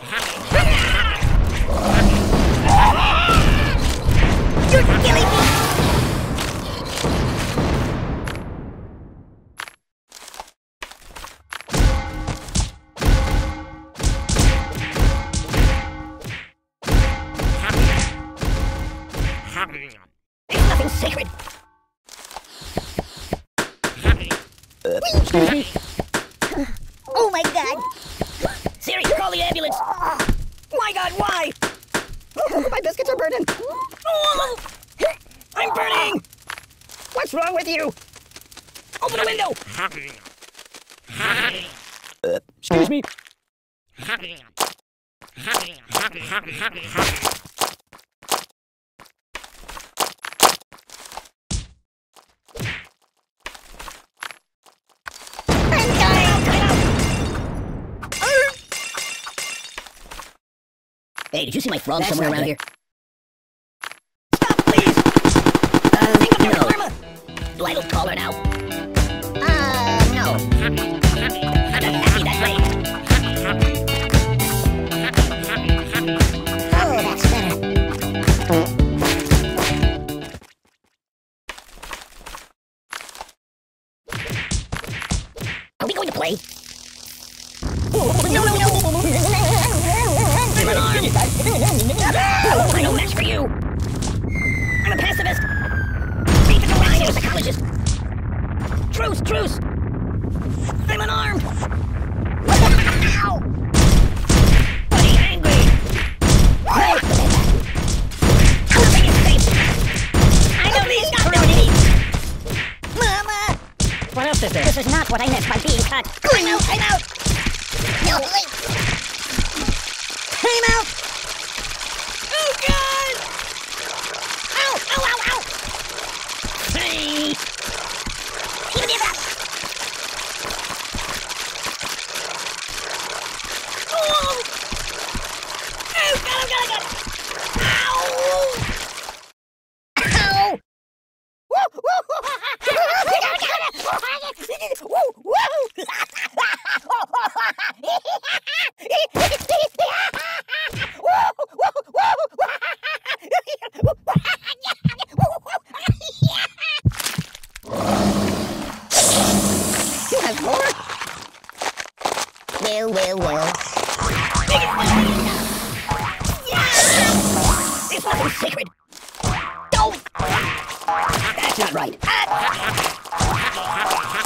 You're killing me! There's nothing sacred. Oh my god! Siri, call the ambulance! My god, why? My biscuits are burning! Oh, I'm burning! What's wrong with you? Open the window! Excuse me. Hey, did you see my frog somewhere around here? Stop, please! Think of your karma! Do I look taller now? No. I'm not happy that way. Oh, that's better. Are we going to play? No! I'm unarmed! I'm no match for you! I'm a pacifist! Beat the line, you're a psychologist! Truce! I'm unarmed! Ow! Buddy, angry! Nothing is safe! I know these not dirty! Mama! What else is there? This is not what I meant by being cut! I'm out! No, wait! I'm out! Oh, God! Ow! Hey! Give me that! Oh! Oh, got it! Ow! Ow! You have more? Well. It's nothing sacred. Don't! That's not right.